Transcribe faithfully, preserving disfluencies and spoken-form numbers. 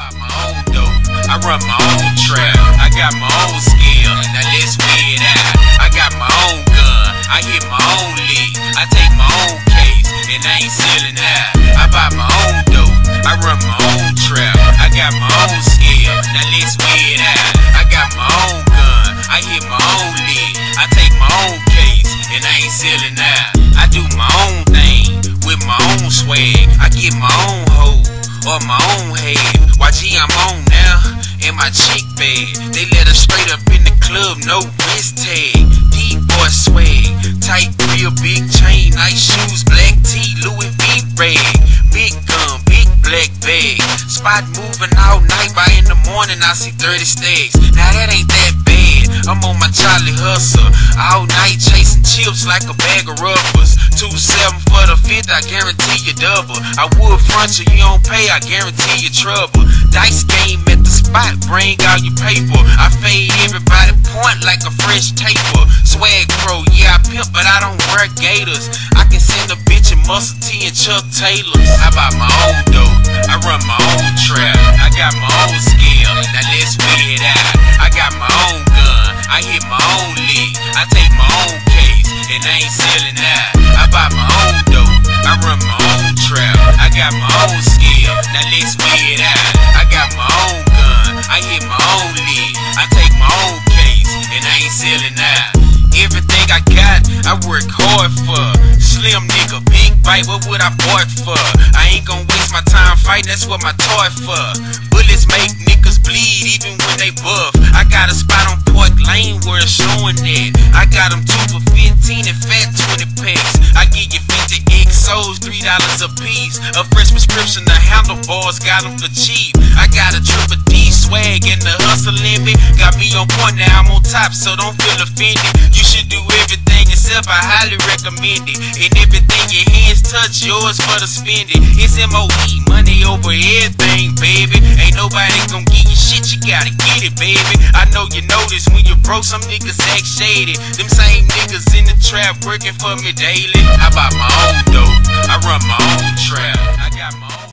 buy my own dope, I run my own trap, I got my own skill, now let's weigh it out. I got my own gun, I hit my own lick, I take my own case, and I ain't selling out. I buy my own dope, I run my own trap, I got my own skill, now let's weigh it out. I got my own gun, I hit my own lick, I take my own case, and I ain't selling out. I do my own thing with my own swag, I get my own hoe or my own head. Y G, I'm on now, and my chick bad. They let her straight up in the club, no wrist tag. D-boy swag, tight real big chain, nice shoes, black tee, Louis V rag. Big gun, big black bag. Spot moving all night, by in the morning I see thirty stacks. Now that ain't that bad, I'm on my Charlie hustle. All night chasing chips like a bag of rubbers. Two seven for the fifth, I guarantee you double. I would front you, you don't pay, I guarantee you trouble. Dice game at the spot, bring all your paper. I fade everybody point like a French taper. Swag pro, yeah I pimp, but I don't wear gators. I can send a bitch in muscle tee and Chuck Taylors. I buy my own dope, I run my own trap, I got my own skill, now let's weigh it out. I got my own gun, I hit my own lick, I take my own case, and I ain't selling out. I buy my own dope, I run my own trap, I got my own skill, now let's weigh it out. I got my own gun, I hit my own lick, I take my own case, and I ain't selling out. Everything I got, I work hard for. Slim nigga, big bite, what would I bought for? I ain't gon' waste my time fighting, that's what my toy for. Bullets make niggas bleed even when they buff. I got a spot on Park Lane where it's showing that. I got them two for fifteen and fat twenty packs. I give you fifty X Os, three dollars a piece. A fresh prescription, the handlebars got them for cheap. I got a triple D swag and the hustle in me. Got me on point, now I'm on top, so don't feel offended. You should do everything yourself, I highly recommend it. And everything your hands touch, yours for the spending. It's M O E, money over everything, baby. Ain't nobody gon' give you shit, you gotta get it, baby. I know you notice when you broke, some niggas act shady. Them same niggas in the trap working for me daily. I buy my own dope, I run my own trap, I got my